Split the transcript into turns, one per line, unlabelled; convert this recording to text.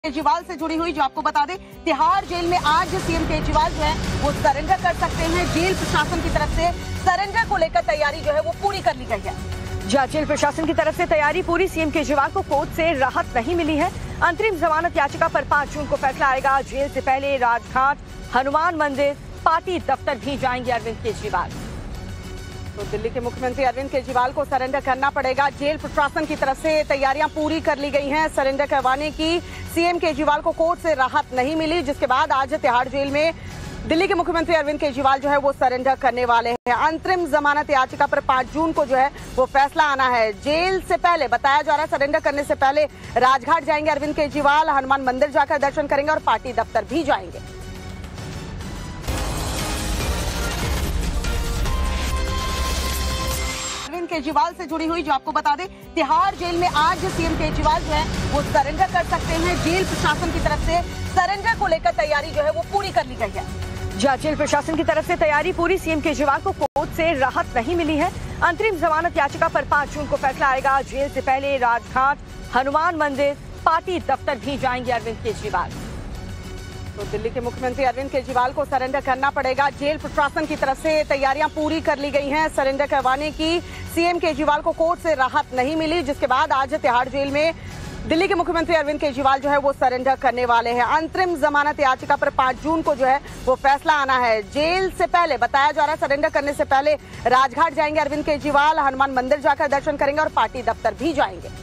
केजरीवाल से जुड़ी हुई जो आपको बता दें, तिहाड़ जेल में आज सीएम केजरीवाल जो है वो सरेंडर कर सकते हैं। जेल प्रशासन की तरफ से सरेंडर को लेकर तैयारी जो है वो पूरी कर ली गई है।
जहाँ जेल प्रशासन की तरफ से तैयारी पूरी, सीएम केजरीवाल को कोर्ट से राहत नहीं मिली है। अंतरिम जमानत याचिका पर 5 जून को फैसला आएगा। जेल से पहले राजघाट, हनुमान मंदिर, पार्टी दफ्तर भी जाएंगे अरविंद केजरीवाल।
तो दिल्ली के मुख्यमंत्री अरविंद केजरीवाल को सरेंडर करना पड़ेगा। जेल प्रशासन की तरफ से तैयारियां पूरी कर ली गई हैं सरेंडर करवाने की। सीएम केजरीवाल को कोर्ट से राहत नहीं मिली, जिसके बाद आज तिहाड़ जेल में दिल्ली के मुख्यमंत्री अरविंद केजरीवाल जो है वो सरेंडर करने वाले हैं। अंतरिम जमानत याचिका पर 5 जून को जो है वो फैसला आना है। जेल से पहले बताया जा रहा है सरेंडर करने से पहले राजघाट जाएंगे अरविंद केजरीवाल, हनुमान मंदिर जाकर दर्शन करेंगे और पार्टी दफ्तर भी जाएंगे। केजरीवाल से जुड़ी हुई जो आपको बता दें, तिहाड़ जेल में आज सीएम केजरीवाल जो है वो सरेंडर कर सकते हैं। जेल प्रशासन की तरफ से सरेंडर को लेकर तैयारी जो है वो पूरी कर ली गई है।
जहाँ जेल प्रशासन की तरफ से तैयारी पूरी, सीएम केजरीवाल को कोर्ट से राहत नहीं मिली है। अंतरिम जमानत याचिका पर 5 जून को फैसला आएगा। जेल से पहले राजघाट, हनुमान मंदिर, पार्टी दफ्तर भी जाएंगे अरविंद केजरीवाल।
तो दिल्ली के मुख्यमंत्री अरविंद केजरीवाल को सरेंडर करना पड़ेगा। जेल प्रशासन की तरफ से तैयारियां पूरी कर ली गई हैं सरेंडर करवाने की। सीएम केजरीवाल को कोर्ट से राहत नहीं मिली, जिसके बाद आज तिहाड़ जेल में दिल्ली के मुख्यमंत्री अरविंद केजरीवाल जो है वो सरेंडर करने वाले हैं। अंतरिम जमानत याचिका पर 5 जून को जो है वो फैसला आना है। जेल से पहले बताया जा रहा है सरेंडर करने से पहले राजघाट जाएंगे अरविंद केजरीवाल, हनुमान मंदिर जाकर दर्शन करेंगे और पार्टी दफ्तर भी जाएंगे।